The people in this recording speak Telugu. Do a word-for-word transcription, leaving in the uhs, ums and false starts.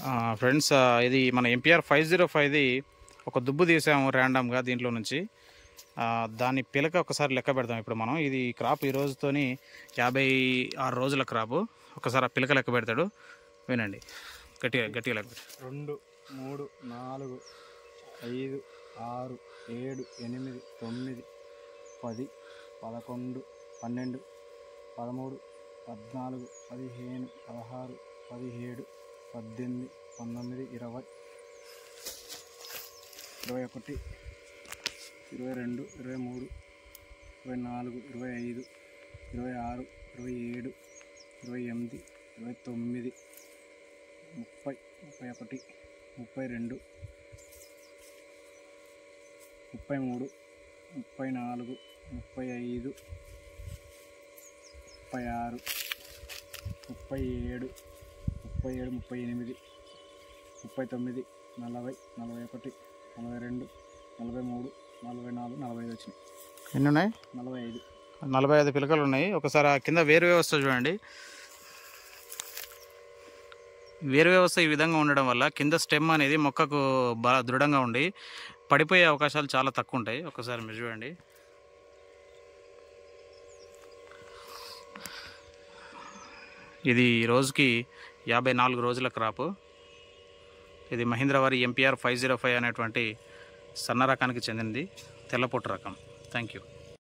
ఫ్రెండ్స్, ఇది మన ఎంపీఆర్ ఫైవ్ జీరో ఫైవ్ది ఒక దుబ్బు తీసాము ర్యాండమ్గా దీంట్లో నుంచి. దాని పిలక ఒకసారి లెక్క పెడదాం ఇప్పుడు మనం. ఇది క్రాప్ ఈ రోజుతోని యాభై ఆరు రోజుల క్రాపు. ఒకసారి ఆ పిలక లెక్క పెడతాడు, వినండి. గట్టిగా గట్టిగా లెక్క పెడతాడు. రెండు మూడు నాలుగు ఐదు ఆరు ఏడు ఎనిమిది తొమ్మిది పది పదకొండు పన్నెండు పదమూడు పద్నాలుగు పదిహేను పదహారు పదిహేడు పద్దెనిమిది పంతొమ్మిది ఇరవై ఇరవై ఒకటి ఇరవై రెండు ఇరవై మూడు ఇరవై నాలుగు ఇరవై ఐదు ఇరవై ఆరు ఇరవై ఏడు ఇరవై ఎనిమిది ఇరవై తొమ్మిది ముప్పై ముప్పై ఒకటి ముప్పై రెండు ముప్పై మూడు ముప్పై నాలుగు ముప్పై ఐదు ముప్పై ఆరు ముప్పై ఏడు ముప్పై ఏడు ముప్పై ఎనిమిది ముప్పై తొమ్మిది నలభై నలభై ఒకటి నలభై రెండు నలభై మూడు నలభై నాలుగు నలభై ఐదు వచ్చినాయి. ఎన్ని ఉన్నాయి? నలభై ఐదు నలభై ఐదు పిలకలు ఉన్నాయి. ఒకసారి ఆ కింద వేరు వ్యవస్థ చూడండి. వేరు వ్యవస్థ ఈ విధంగా ఉండడం వల్ల కింద స్టెమ్ అనేది మొక్కకు బాగా దృఢంగా ఉండి పడిపోయే అవకాశాలు చాలా తక్కువ ఉంటాయి. ఒకసారి మీరు చూడండి. ఇది రోజుకి యాభై నాలుగు రోజుల క్రాపు. ఇది మహీంద్రా వారి ఎంపీఆర్ ఫైవ్ జీరో ఫైవ్ అనేటువంటి సన్న రకానికి చెందినది, తెల్లపొట్టు రకం. Thank you.